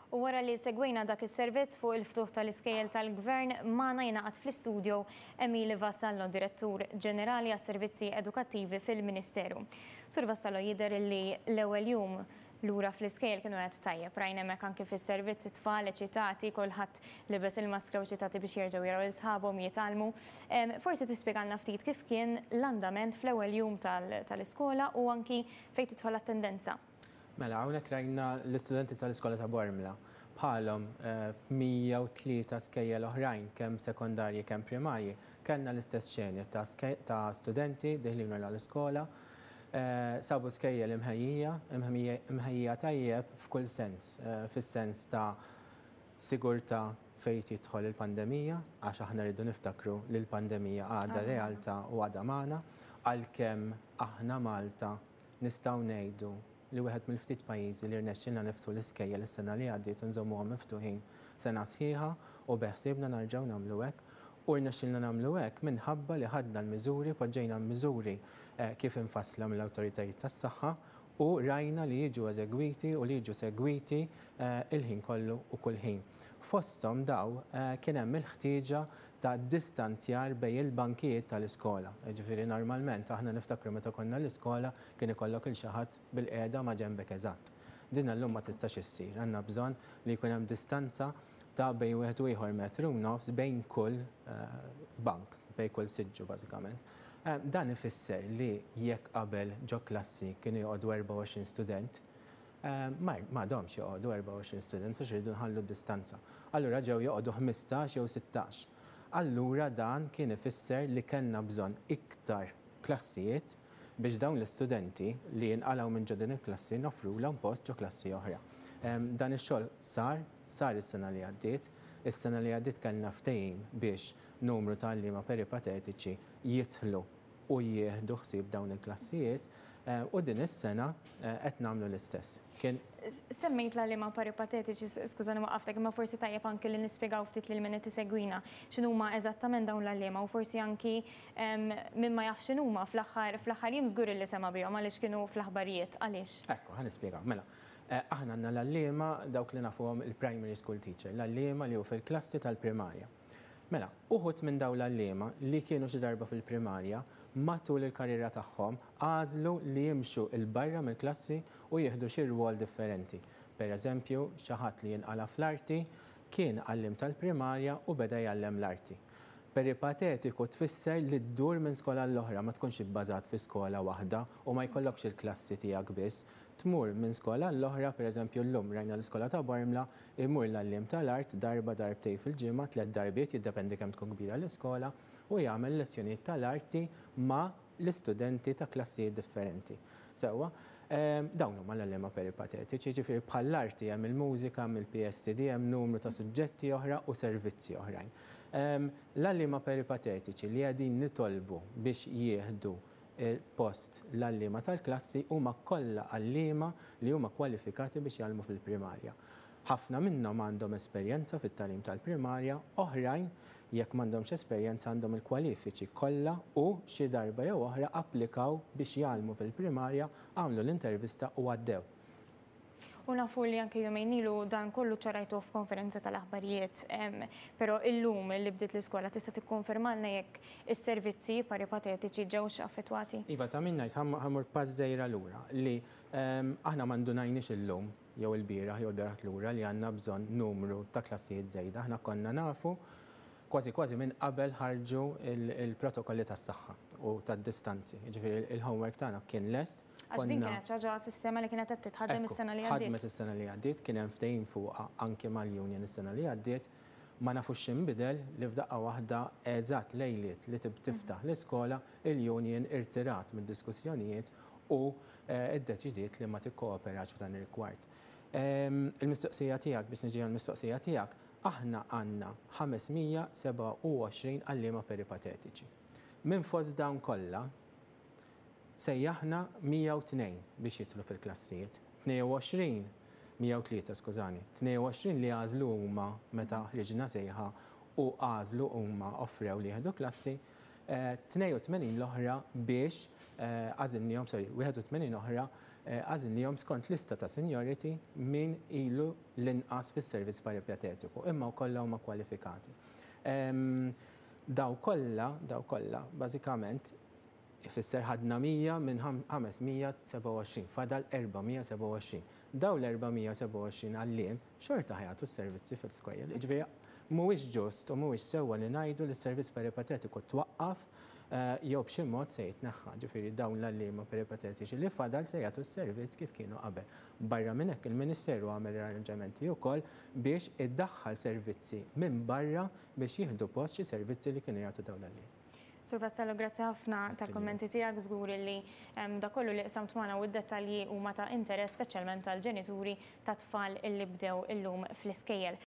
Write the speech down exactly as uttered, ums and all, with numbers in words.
U wara li segwejna dak is-servizz fuq il-ftuħ tal-iskejjel tal-Gvern magħna jingħaqad fl-istudju Emili Vassallo, Direttur Ġenerali għas-Servizzi Edukattivi fil-Ministeru. Sur Vassallo, jidher li l-ewwel jum lura fl-iskejjel kienu qed tajjeb, rajna hemmhekk anke fis-servizz it-tfal eċitati, kulħadd libes il-maskra u eċitati biex jerġgħu jaraw il-sħabhom jitalmu. Forsi tispjegalna ftit kif kien l-andament fl-ewwel jum tal-iskola u anki fejn tidħol at-tendenza. Mela, hawnhekk rajna l-istudenti tal-iskola ta' Bormla bħalhom f'mija u tlieta skejjel oħrajn kemm sekondarji kemm primarji kellna l-istess xenja ta' studenti diħlin l-iskola sabu skejjel imħejjija, imħejjija tajjeb f'kull sens, fis-sens ta' sigurtà fejn tidħol il-pandemija, għax aħna rridu niftakru li l-pandemija għadha realtà u għadha magħna, għalkemm aħna Malta nistgħu ngħidu li wieħed mill-ftit pajjiżi li rnexxilna niftu l-iskejjel is-sena li għaddiet u nżommuhom miftuħin sena sħiħa u beħsiebna narġgħu nagħmlu hekk u rnexxilna nagħmlu hekk minħabba li ħadna l-miżuri, poġġejna l-miżuri kif infassla mill-awtoritajiet tas-saħħa u rajna li jiġu eżegwiti u li jiġu segwiti il-ħin kollu u kull ħin. Fosthom daw kien hemm il-ħtieġa ta' distanzjar bejn il-bankijiet tal-iskola. Ġifieri normalment aħna niftakru meta konna l-iskola kien ikollok il xi ħadd bil-qiegħda ma' ġembek eżatt. Din llum ma tistax issir, għandna bżonn li jkun hemm distanza ta' bejn wieħed u ieħor metru u nofs bejn kull bank, bejn kull siġġu bażikament. Dan ifisser li jekk qabel ġo klassi kienu joqogħdu erba' u għoxrin student, ma domx joqogħdu erba' u għoxrin student għax iridu nħallu d-distanza. Allura ġew joqogħdu ħmistax jew sittax. Allura dan kien ifisser li kellna bżonn iktar klassijiet biex dawn l-istudenti li jinqalgħu minn ġodin il-klassi nofrulhom post ġo klassi oħra. Dan ix-xogħol sar, sar is-sena li għaddiet, is-sena li għaddiet kellna ftehim biex numru ta' għalliema peripatetiċi jidħlu u jieħdu ħsieb dawn il-klassijiet u din is-sena qed nagħmlu l-istess. Semmejt l-għalliema peripatetiċi, skużani waqaftek, imma forsi tajjeb anke li nispjegaw ftit lil min qed isegwina x'inhuma eżattament dawn l-għalliema u forsi anki min ma jafx x'inhuma fl-aħħar fl-aħħar jiem żgur li sema' bihom għaliex kienu fl-aħbarijiet għaliex. Ekku, ħanispjegaw. Mela, aħna għandna l-għalliema dawk li nafuhom il-primary school teacher, l-għalliema li hu fil-klassi tal-primarja. Mela, uħud minn dawn l-għalliema li kienu xi darba fil-primarja matul il-karriera tagħhom għażlu li jimxu il-barra mill-klassi u jieħdu xi rwol differenti. Pereżempju, xi ħadd li jinqala fl-arti kien għallim tal-primarja u beda jgħallem l-arti. Peripatetiku tfisser li ddur minn skola l-oħra ma tkunx ibbażat fi skola waħda u ma jkollokx il-klassi tiegħek biss. Tmur minn skola l-oħra, pereżempju llum rajna l-iskola ta' Bormla, imur l-għalliem tal-art darba darbtej fil-ġimgħa, tliet darbiet jiddependi kemm tkun kbira l-iskola u jagħmel lezzjonijiet tal-arti ma' l-istudenti ta' klassijiet differenti. Sewwa, dawn huma l-għalliema peripatetiċi, ġifieri bħall-arti hemm il-mużika, hemm il-P S D, hemm numru ta' suġġetti oħra u servizzi oħrajn. L-għalliema peripatetiċi li qegħdin nitolbu biex jieħdu post l-għalliema tal-klassi huma kollha għalliema li huma kwalifikati biex jgħallmu fil-primarja. Ħafna minnhom għandhom esperjenza fit-tagħlim tal-primarja, oħrajn jekk m'għandhomx esperjenza għandhom il-kwalifiċi kollha u xi darba jew oħra applikaw biex jgħallmu fil-primarja, għamlu l-intervista u għaddew. U nafu li anke jumejn ilu dan kollu ċarajtu f'konferenza tal-aħbarijiet, però illum li bdiet l-iskola tista' tikkonfermalna jekk is-servizzi peripatetiċi ġewx affettwati? Iva, ta' min ngħid ħammur pass żgħira lura li aħna ma ndunajniex illum jew il-bieraħ jew daraħt lura li għandna bżonn numru ta' klassijiet żejda. Aħna konna nafu kważi kważi minn qabel ħarġu il-protokolli tas-saħħa u tad-distanzi. Ġifieri il-homework tagħna kien lest. Għax din kienet ċaġa sistema li kienet qed titħaddem is-sena li għaddiet. Ħadmet is-sena li għaddiet, kien hemm ftehim fuqha anke mal-union is-sena li għaddiet, ma nafux x'inbidel li f'daqqa waħda eżatt lejliet li tiftaħ l-iskola il-union irtirat mid-diskussjonijiet u iddeċidiet li ma tikkooperax f'dan ir-rigward. Il-mistoqsija tiegħek biex niġi għall-mistoqsija tiegħek, aħna għandna ħamesmija seba' u għoxrin għalliema peripatetiċi. Minn fost dawn kollha sejjaħna mija u tnejn biex jidħlu fil-klassijiet. tnejn u għoxrin, mija u tlieta skużani, tnejn u għoxrin li għażlu huma meta ħriġna sejħa u għażlu huma offrew li jieħdu klassi, tnejn u tmenin l-oħra biex għażilnihom, sorry, wieħed u tmenin oħra għażilnihom skont lista ta' seniority min ilu l-inqas fis-servizz paripetetiku, imma wkoll huma kwalifikati. Daw kollha, daw kollha, bażikament ifisser ħadna mija minn ħamesmija seba' u għoxrin, fadal erba'mija seba' u għoxrin. Daw l-erba'mija seba' u għoxrin għalliem xorta ħajatu s-servizzi fil-skojjel. Ġifieri mhuwiex ġust u mhuwiex sewwa li ngħidu li s-servizz peripatetiku twaqqaf jew b'xi mod se jitneħħa. Ġifieri dawn l-għalliema peripatetiċi li fadal se jagħtu s-servizz kif kienu qabel. Barra minn hekk il-Ministeru għamel arranġamenti wkoll biex iddaħħal servizzi minn barra biex jieħdu post xi servizzi li kienu jagħtu dawn l-għalliem. Sur Vassallo, grazzi ħafna ta' kommenti tiegħek, żgur li da kollu li qsamt magħna u d-dettalji huma ta' interess speċjalment tal-ġenituri ta' tfal illi bdew illum fl-iskejjel.